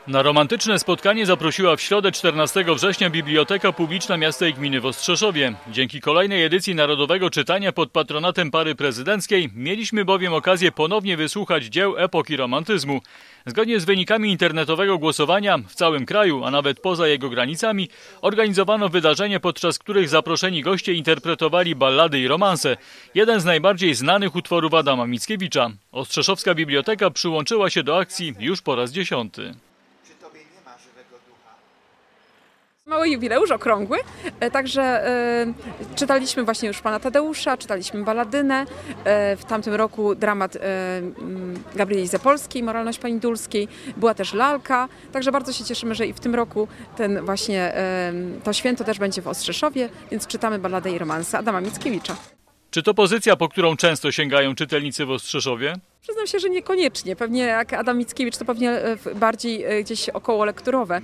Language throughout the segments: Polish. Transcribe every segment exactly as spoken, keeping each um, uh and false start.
Na romantyczne spotkanie zaprosiła w środę czternastego września Biblioteka Publiczna Miasta i Gminy w Ostrzeszowie. Dzięki kolejnej edycji Narodowego Czytania pod patronatem pary prezydenckiej mieliśmy bowiem okazję ponownie wysłuchać dzieł epoki romantyzmu. Zgodnie z wynikami internetowego głosowania w całym kraju, a nawet poza jego granicami, organizowano wydarzenie, podczas których zaproszeni goście interpretowali ballady i romanse. Jeden z najbardziej znanych utworów Adama Mickiewicza. Ostrzeszowska Biblioteka przyłączyła się do akcji już po raz dziesiąty. Mały jubileusz, okrągły, także y, czytaliśmy właśnie już Pana Tadeusza, czytaliśmy Balladynę, y, w tamtym roku dramat y, Gabrieli Zapolskiej, Moralność Pani Dulskiej, była też lalka, także bardzo się cieszymy, że i w tym roku ten właśnie y, to święto też będzie w Ostrzeszowie, więc czytamy balladę i romanse Adama Mickiewicza. Czy to pozycja, po którą często sięgają czytelnicy w Ostrzeszowie? Przyznam się, że niekoniecznie. Pewnie jak Adam Mickiewicz, to pewnie bardziej gdzieś około lekturowe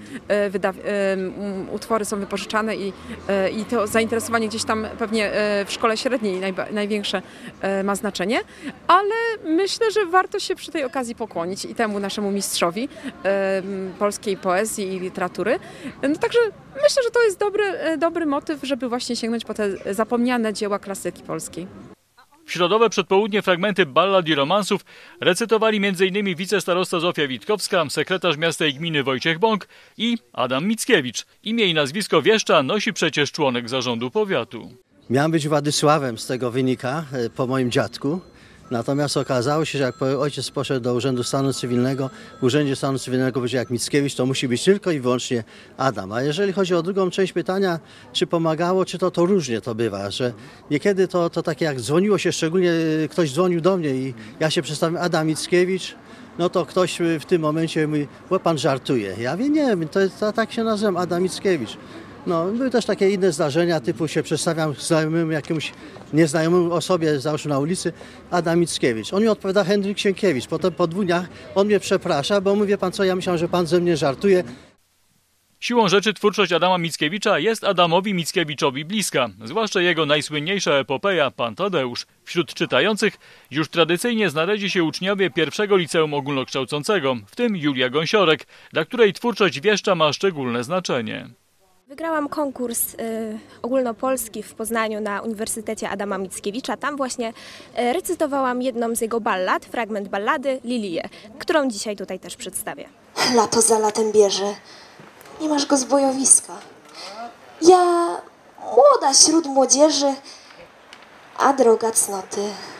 utwory są wypożyczane i, i to zainteresowanie gdzieś tam pewnie w szkole średniej największe ma znaczenie, ale myślę, że warto się przy tej okazji pokłonić i temu naszemu mistrzowi polskiej poezji i literatury. No także myślę, że to jest dobry, dobry motyw, żeby właśnie sięgnąć po te zapomniane dzieła klasyki polskiej. W środowe przedpołudnie fragmenty ballad i romansów recytowali między innymi wicestarosta Zofia Witkowska, sekretarz miasta i gminy Wojciech Bąk i Adam Mickiewicz. Imię i nazwisko wieszcza nosi przecież członek zarządu powiatu. Miałem być Władysławem, z tego wynika, po moim dziadku. Natomiast okazało się, że jak ojciec poszedł do Urzędu Stanu Cywilnego, w Urzędzie Stanu Cywilnego będzie jak Mickiewicz, to musi być tylko i wyłącznie Adam. A jeżeli chodzi o drugą część pytania, czy pomagało, czy to, to różnie to bywa, że niekiedy to, to takie jak dzwoniło się, szczególnie ktoś dzwonił do mnie i ja się przedstawiłem Adam Mickiewicz, no to ktoś w tym momencie mówi, bo pan żartuje. Ja mówię, nie, to, to tak się nazywam, Adam Mickiewicz. No, były też takie inne zdarzenia, typu się przedstawiam znajomym jakiemuś nieznajomemu osobie, załóżmy na ulicy, Adam Mickiewicz. On mi odpowiada Henryk Sienkiewicz. Potem po dwóch dniach on mnie przeprasza, bo mówi, pan co, ja myślałem, że pan ze mnie żartuje. Siłą rzeczy twórczość Adama Mickiewicza jest Adamowi Mickiewiczowi bliska, zwłaszcza jego najsłynniejsza epopeja Pan Tadeusz. Wśród czytających już tradycyjnie znaleźli się uczniowie pierwszego liceum ogólnokształcącego, w tym Julia Gąsiorek, dla której twórczość wieszcza ma szczególne znaczenie. Wygrałam konkurs y, ogólnopolski w Poznaniu na Uniwersytecie Adama Mickiewicza. Tam właśnie y, recytowałam jedną z jego ballad, fragment ballady Lilię, którą dzisiaj tutaj też przedstawię. Lato za latem bierze, nie masz go z bojowiska. Ja młoda śród młodzieży, a droga cnoty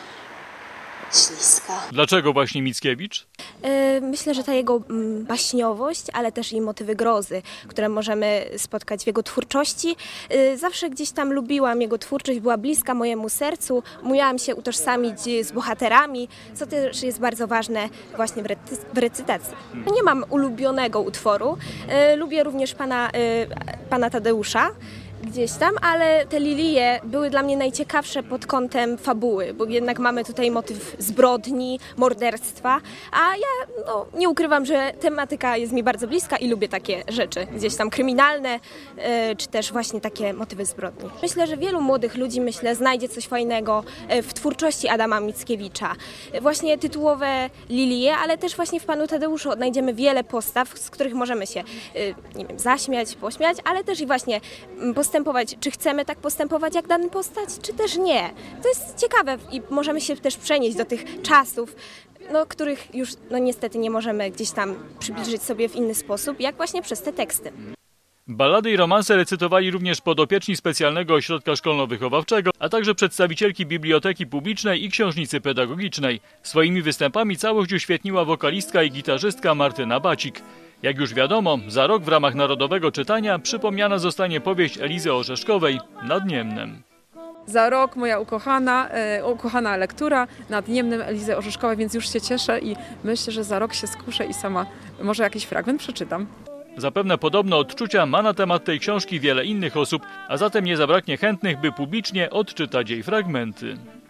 śliska. Dlaczego właśnie Mickiewicz? Myślę, że ta jego baśniowość, ale też i motywy grozy, które możemy spotkać w jego twórczości. Zawsze gdzieś tam lubiłam jego twórczość, była bliska mojemu sercu, umiałam się utożsamić z bohaterami, co też jest bardzo ważne właśnie w, recy w recytacji. Nie mam ulubionego utworu, lubię również pana, pana Tadeusza, gdzieś tam, ale te lilie były dla mnie najciekawsze pod kątem fabuły, bo jednak mamy tutaj motyw zbrodni, morderstwa, a ja no, nie ukrywam, że tematyka jest mi bardzo bliska i lubię takie rzeczy, gdzieś tam kryminalne, yy, czy też właśnie takie motywy zbrodni. Myślę, że wielu młodych ludzi, myślę, znajdzie coś fajnego w twórczości Adama Mickiewicza. Właśnie tytułowe lilie, ale też właśnie w Panu Tadeuszu odnajdziemy wiele postaw, z których możemy się, yy, nie wiem, zaśmiać, pośmiać, ale też i właśnie postępować. Czy chcemy tak postępować jak dana postać, czy też nie. To jest ciekawe i możemy się też przenieść do tych czasów, no, których już no, niestety nie możemy gdzieś tam przybliżyć sobie w inny sposób, jak właśnie przez te teksty. Ballady i romanse recytowali również podopieczni specjalnego ośrodka szkolno-wychowawczego, a także przedstawicielki Biblioteki Publicznej i Książnicy Pedagogicznej. Swoimi występami całość uświetniła wokalistka i gitarzystka Martyna Bacik. Jak już wiadomo, za rok w ramach Narodowego Czytania przypomniana zostanie powieść Elizy Orzeszkowej Nad Niemnem. Za rok moja ukochana, e, ukochana lektura Nad Niemnem Elizy Orzeszkowej, więc już się cieszę i myślę, że za rok się skuszę i sama może jakiś fragment przeczytam. Zapewne podobne odczucia ma na temat tej książki wiele innych osób, a zatem nie zabraknie chętnych, by publicznie odczytać jej fragmenty.